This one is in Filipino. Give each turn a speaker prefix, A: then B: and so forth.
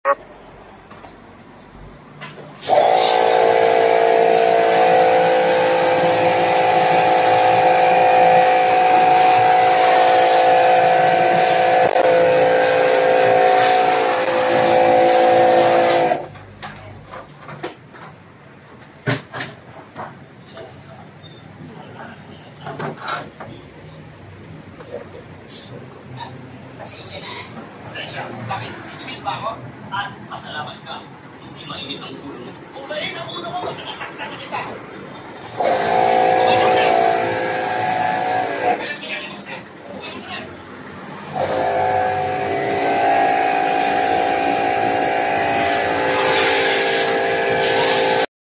A: Pasensya na. Pasensya? Bakit? Sweet ba ako? At pasalamat ka. Hindi mainit ang ulo mo. Kung mainit ang ulo ko, nasaktan na kita.